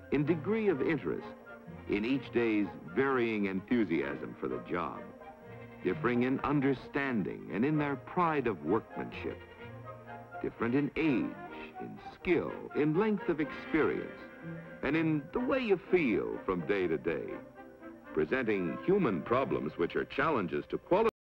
in degree of interest, in each day's varying enthusiasm for the job, differing in understanding and in their pride of workmanship, different in age, in skill, in length of experience, and in the way you feel from day to day, presenting human problems which are challenges to quality.